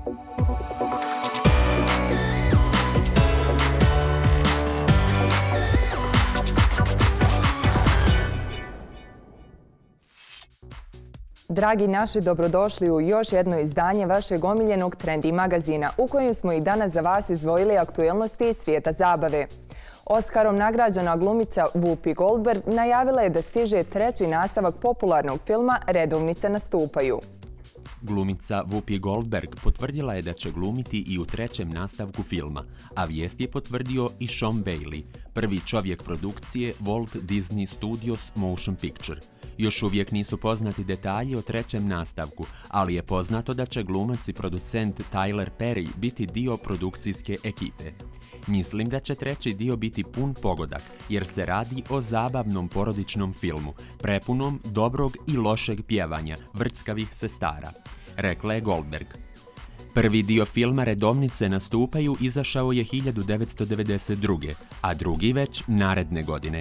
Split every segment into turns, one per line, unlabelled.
Dragi naši, dobrodošli u još jedno izdanje vašeg omiljenog Trendy magazina, u kojem smo i danas za vas izdvojili aktuelnosti iz svijeta zabave. Oskarom nagrađena glumica Whoopi Goldberg najavila je da stiže treći nastavak popularnog filma Redovnice nastupaju.
Glumica Whoopi Goldberg potvrdila je da će glumiti i u trećem nastavku filma, a vijest je potvrdio i Sean Bailey, prvi čovjek produkcije Walt Disney Studios Motion Picture. Još uvijek nisu poznati detalji o trećem nastavku, ali je poznato da će glumac i producent Tyler Perry biti dio produkcijske ekipe. Mislim da će treći dio biti pun pogodak, jer se radi o zabavnom porodičnom filmu, prepunom dobrog i lošeg pjevanja vrckavih sestara, rekla je Goldberg. Prvi dio filma Redovnice nastupaju izašao je 1992. a drugi već naredne godine.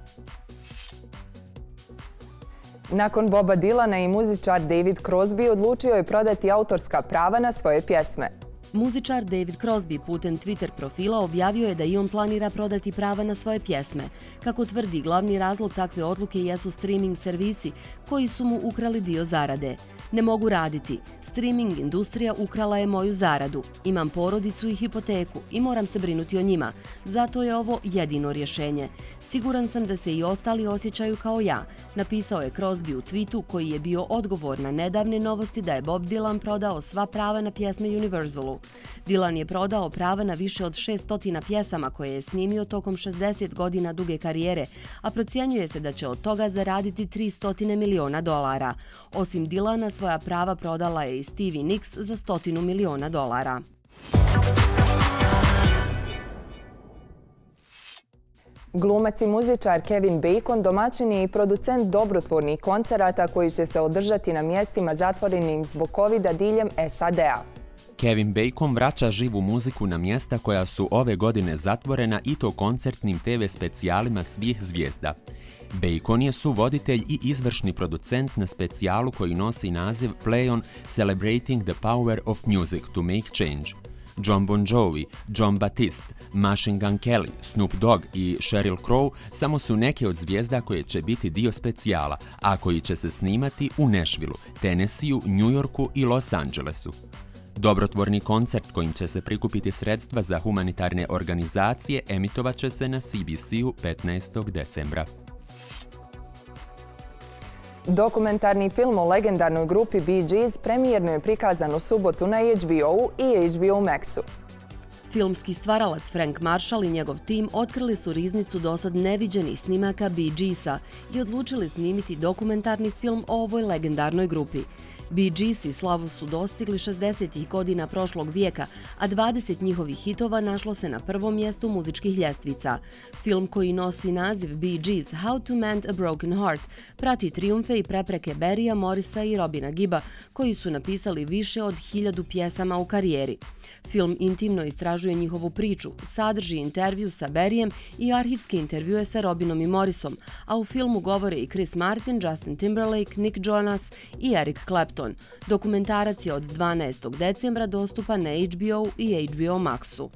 Nakon Boba Dylana i muzičar David Crosby odlučio je prodati autorska prava na svoje pjesme.
Muzičar David Crosby putem Twitter profila objavio je da i on planira prodati prava na svoje pjesme. Kako tvrdi, glavni razlog takve odluke jesu streaming servisi koji su mu ukrali dio zarade. Ne mogu raditi. Streaming industrija ukrala je moju zaradu. Imam porodicu i hipoteku i moram se brinuti o njima. Zato je ovo jedino rješenje. Siguran sam da se i ostali osjećaju kao ja, napisao je Crosby u tweetu koji je bio odgovor na nedavne novosti da je Bob Dylan prodao sva prava na pjesme Universalu. Dylan je prodao prava na više od 600 pjesama koje je snimio tokom 60 godina duge karijere, a procjenjuje se da će od toga zaraditi $300 miliona. Osim Dylana, svoja prava prodala je i Stevie Nicks za $100 miliona.
Glumac i muzičar Kevin Bacon domaćin je i producent dobrotvornih koncerata koji će se održati na mjestima zatvorenim zbog covida diljem SAD-a.
Kevin Bacon vraća živu muziku na mjesta koja su ove godine zatvorena i to koncertnim TV specijalima svih zvijezda. Bacon je suvoditelj i izvršni producent na specijalu koji nosi naziv Play On Celebrating the Power of Music to Make Change. Jon Bon Jovi, Jon Batiste, Machine Gun Kelly, Snoop Dogg i Sheryl Crow samo su neke od zvijezda koje će biti dio specijala, a koji će se snimati u Nashvilleu, Tennesseeu, New Yorku i Los Angelesu. Dobrotvorni koncert kojim će se prikupiti sredstva za humanitarne organizacije emitovat će se na CBC-u 15. decembra.
Dokumentarni film o legendarnoj grupi Bee Gees premijerno je prikazan u subotu na HBO-u i HBO Maxu.
Filmski stvaralac Frank Marshall i njegov tim otkrili su riznicu dosad neviđenih snimaka Bee Geesa i odlučili snimiti dokumentarni film o ovoj legendarnoj grupi. Bee Geesi slavu su dostigli 60. godina prošlog vijeka, a 20 njihovih hitova našlo se na prvom mjestu muzičkih ljestvica. Film koji nosi naziv Bee Gees How to Mend a Broken Heart prati trijumfe i prepreke Barrya, Morrisa i Robina Gibba, koji su napisali više od 1000 pjesama u karijeri. Film intimno istražuje njihovu priču, sadrži intervju sa Barryjem i arhivske intervjue sa Robinom i Morrisom, a u filmu govore i Chris Martin, Justin Timberlake, Nick Jonas i Eric Clapton. Dokumentarac je od 12. decembra dostupan na HBO i HBO Maxu.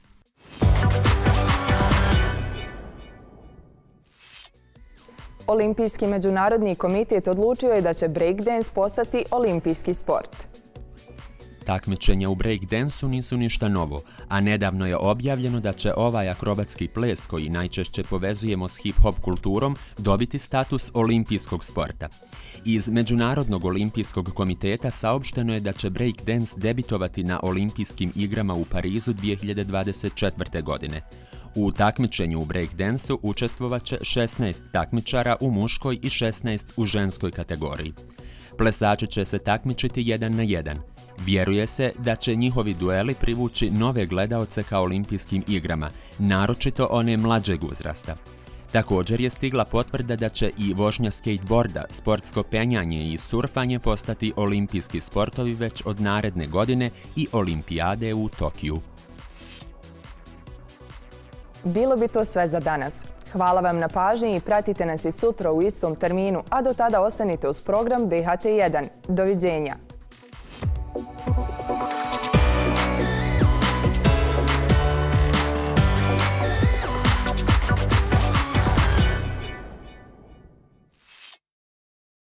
Olimpijski međunarodni komitet odlučio je da će breakdance postati olimpijski sport.
Takmičenja u breakdansu nisu ništa novo, a nedavno je objavljeno da će ovaj akrobatski ples, koji najčešće povezujemo s hip-hop kulturom, dobiti status olimpijskog sporta. Iz Međunarodnog olimpijskog komiteta saopšteno je da će breakdance debitovati na olimpijskim igrama u Parizu 2024. godine. U takmičenju u breakdansu učestvovaće 16 takmičara u muškoj i 16 u ženskoj kategoriji. Plesači će se takmičiti 1 na 1. Vjeruje se da će njihovi dueli privući nove gledaoce ka olimpijskim igrama, naročito one mlađeg uzrasta. Također je stigla potvrda da će i vožnja skateboarda, sportsko penjanje i surfanje postati olimpijski sportovi već od naredne godine i olimpijade u Tokiju.
Bilo bi to sve za danas. Hvala vam na pažnji i pratite nas i sutra u istom terminu, a do tada ostanite uz program BHT1. Doviđenja!